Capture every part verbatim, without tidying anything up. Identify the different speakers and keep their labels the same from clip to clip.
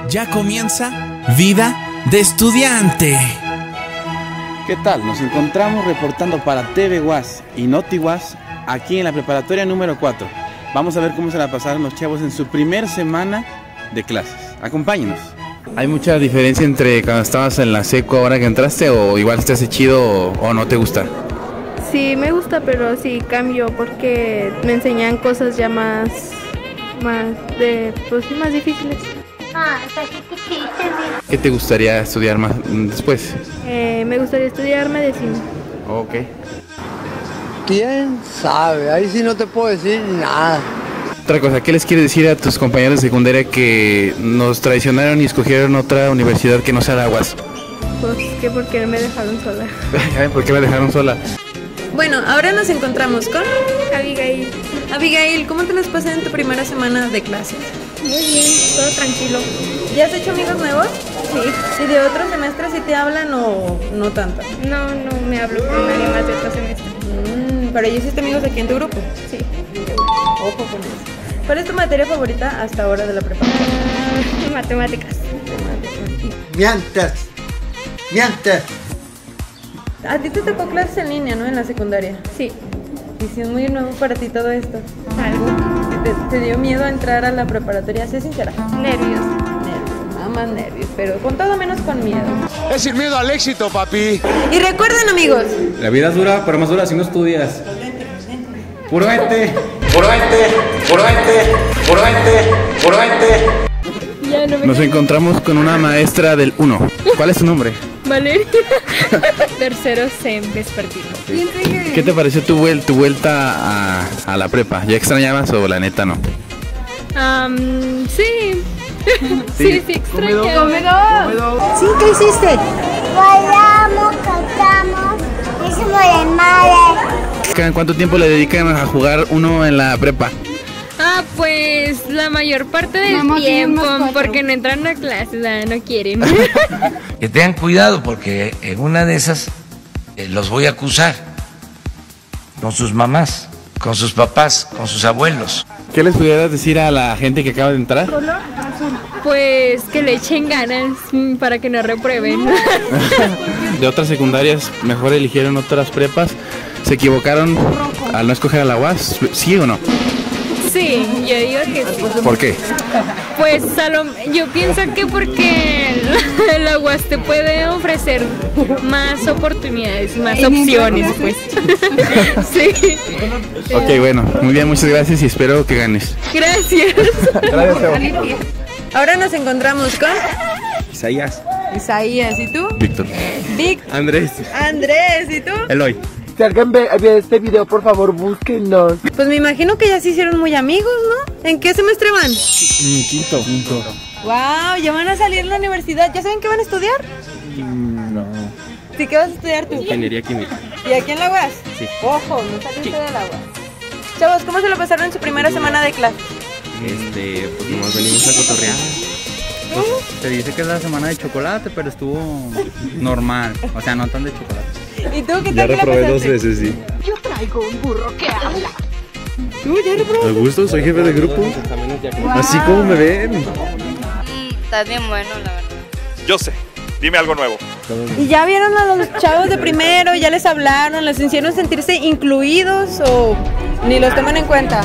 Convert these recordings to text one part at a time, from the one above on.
Speaker 1: Ya comienza Vida de Estudiante.
Speaker 2: ¿Qué tal? Nos encontramos reportando para T V UAS y Noti UAS aquí en la preparatoria número cuatro. Vamos a ver cómo se la pasaron los chavos en su primer semana de clases. Acompáñenos. ¿Hay mucha diferencia entre cuando estabas en la seco ahora que entraste, o igual te hace chido o, o no te gusta?
Speaker 3: Sí, me gusta, pero sí cambio porque me enseñan cosas ya más, más de, pues más difíciles.
Speaker 2: ¿Qué te gustaría estudiar más después?
Speaker 3: Eh, me gustaría estudiar medicina.
Speaker 2: Ok.
Speaker 4: ¿Quién sabe? Ahí sí no te puedo decir nada.
Speaker 2: Otra cosa, ¿qué les quieres decir a tus compañeros de secundaria que nos traicionaron y escogieron otra universidad que no sea la UAS?
Speaker 3: Pues que porque me dejaron sola.
Speaker 2: ¿Por qué me dejaron sola?
Speaker 5: Bueno, ahora nos encontramos con
Speaker 3: Abigail.
Speaker 5: Abigail, ¿cómo te las pasas en tu primera semana de clases?
Speaker 3: Muy bien, todo tranquilo.
Speaker 5: ¿Ya has hecho amigos nuevos?
Speaker 3: Sí.
Speaker 5: ¿Y de otros semestres sí te hablan o no tanto?
Speaker 3: No, no me hablo con nadie más de otro semestre.
Speaker 5: Mm, ¿Pero ya hiciste amigos aquí en tu grupo?
Speaker 3: Sí.
Speaker 5: Ojo con eso. ¿Cuál es tu materia favorita hasta ahora de la preparatoria?
Speaker 3: Uh, matemáticas.
Speaker 4: Mientes. Mientes.
Speaker 5: A ti te tocó clases en línea, ¿no? En la secundaria.
Speaker 3: Sí.
Speaker 5: Y si es muy nuevo para ti todo esto.
Speaker 3: Algo.
Speaker 5: ¿Te, te dio miedo a entrar a la preparatoria? Sé sincera.
Speaker 3: Nervios.
Speaker 5: Nervios, nada más nervios, pero con todo menos con miedo.
Speaker 6: Es sin miedo al éxito, papi.
Speaker 5: Y recuerden, amigos,
Speaker 2: La vida es dura, pero más dura si no estudias. Puro ente, puro ente, puro ente, puro ente, puro ente.
Speaker 3: Ya no me
Speaker 2: Nos encontramos con una maestra del uno. ¿Cuál es tu nombre?
Speaker 3: Valeria. Tercero sem vespertino.
Speaker 2: ¿Qué te pareció tu, vuel tu vuelta a, a la prepa? ¿Ya extrañabas o la neta no?
Speaker 3: Um, sí. Sí, sí, extraño.
Speaker 7: ¿Sí? ¿Qué hiciste? Bailamos, cantamos, hicimos desmadre.
Speaker 2: ¿Cuánto tiempo le dedican a jugar uno en la prepa?
Speaker 3: Ah, pues la mayor parte del
Speaker 7: Mamá,
Speaker 3: tiempo,
Speaker 7: tenemos cuatro.
Speaker 3: porque no entran a clases, ah, no quieren.
Speaker 8: Que tengan cuidado porque en una de esas eh, los voy a acusar con sus mamás, con sus papás, con sus abuelos.
Speaker 2: ¿Qué les pudieras decir a la gente que acaba de entrar?
Speaker 3: Pues que le echen ganas mm, para que no reprueben.
Speaker 2: De otras secundarias mejor eligieron otras prepas. ¿Se equivocaron al no escoger a la UAS? ¿Sí o no?
Speaker 3: Sí, yo digo que sí.
Speaker 2: ¿Por qué?
Speaker 3: Pues a lo- yo pienso que porque la, la UAS te puede ofrecer más oportunidades, más opciones, pues. Sí.
Speaker 2: Ok, bueno, muy bien, muchas gracias y espero que ganes.
Speaker 3: Gracias.
Speaker 2: Gracias, Teo.
Speaker 5: ahora nos encontramos con
Speaker 2: Isaías.
Speaker 5: Isaías. ¿Y tú?
Speaker 2: Víctor.
Speaker 5: Vic.
Speaker 2: Andrés.
Speaker 5: Andrés. ¿Y tú?
Speaker 2: Eloy.
Speaker 4: Si alguien ve, ve este video, por favor, búsquenos.
Speaker 5: Pues me imagino que ya se hicieron muy amigos, ¿no? ¿En qué semestre van?
Speaker 2: quinto. Quinto.
Speaker 5: Wow, ya van a salir de la universidad. ¿Ya saben qué van a estudiar?
Speaker 2: No.
Speaker 5: ¿Sí, qué vas a estudiar tú?
Speaker 2: Ingeniería química.
Speaker 5: ¿Y aquí en la UAS?
Speaker 2: Sí.
Speaker 5: Ojo, no saliste de la UAS. Chavos, ¿cómo se lo pasaron en su primera semana de clase?
Speaker 9: Este, pues nomás venimos a cotorrear. Pues, se dice que es la semana de chocolate, pero estuvo normal, o sea, no tan de chocolate.
Speaker 5: ¿Y tú qué tal que la pasaste?
Speaker 2: sí.
Speaker 7: Yo traigo un burro que habla.
Speaker 5: ¿Tú ya reprobaste?
Speaker 2: ¿Me gusto? Soy jefe de grupo. Así como me ven.
Speaker 10: Estás bien bueno, la verdad.
Speaker 6: Yo sé. Dime algo nuevo.
Speaker 5: ¿Y ya vieron a los chavos de primero? ¿Ya les hablaron? ¿Les hicieron sentirse incluidos o ni los toman en cuenta?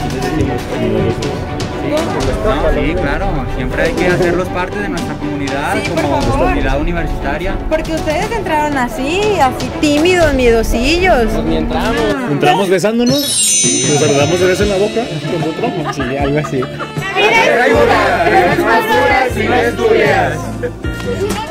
Speaker 9: No, sí, claro, siempre hay que hacerlos parte de nuestra comunidad,
Speaker 5: Sí, por
Speaker 9: como
Speaker 5: favor.
Speaker 9: comunidad universitaria.
Speaker 5: Porque ustedes entraron así, así tímidos, miedosillos.
Speaker 2: Entramos besándonos. Nos saludamos de beso en la boca. Nosotros. Sí, algo así.
Speaker 6: Eres más dura si no estudias.